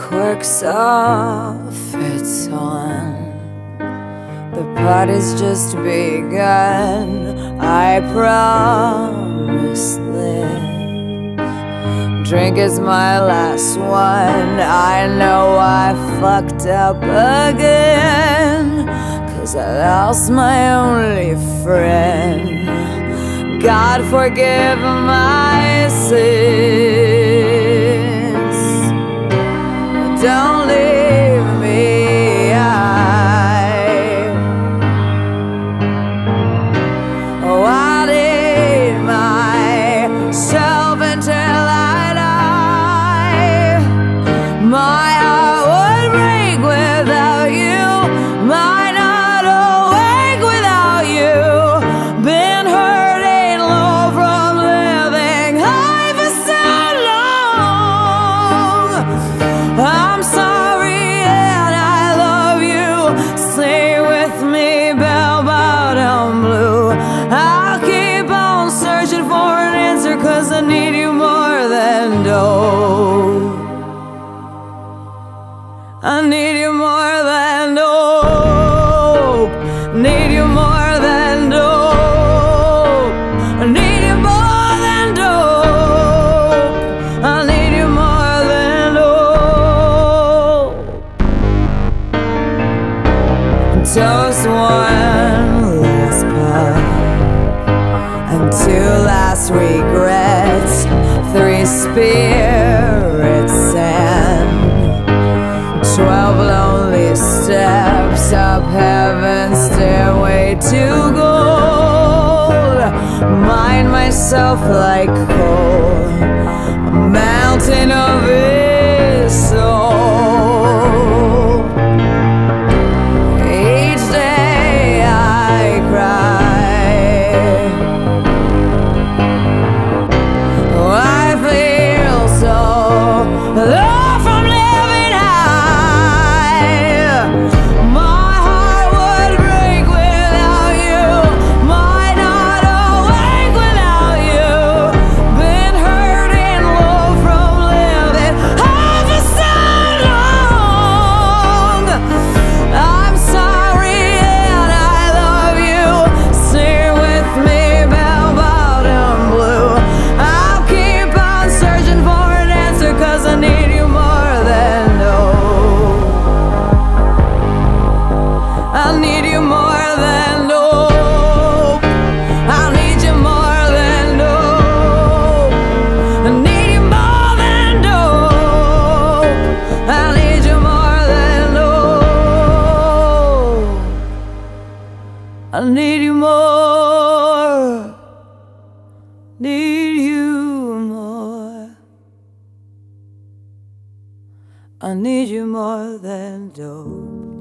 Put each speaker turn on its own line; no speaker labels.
quirks off, it's on. The party's just begun, I promise this. Drink is my last one, I know I fucked up again, 'cause I lost my only friend. God forgive my sins, don't leave me. I need myself until I die. My heart would break without you, might not awake without you. Been hurting low from living high for so long. I'm sorry and I love you. Stay with me, bell bottom blue. I'll keep on searching for an answer, 'cause I need you more than dope. I need you more than dope. Need you more than dope. I need you more than dope. I need you more than dope. Toast one last puff and two last regrets, 3 spirits and 12 lonely steps up heaven's stairway to gold. Mind myself like coal, a mountain of his soul. Each day I cry, oh, I feel so low from living high. My heart would break without you, might not awake without you. Been hurting low from living high for so long. I'm sorry and I love you. Stay with me, bell bottom blue. I'll keep on searching for an answer, 'cause I need you more than dope. I need you more than dope. I need you more than dope. I need you more than dope. I need you more than dope. I need you more. Need you more. I need you more than dope.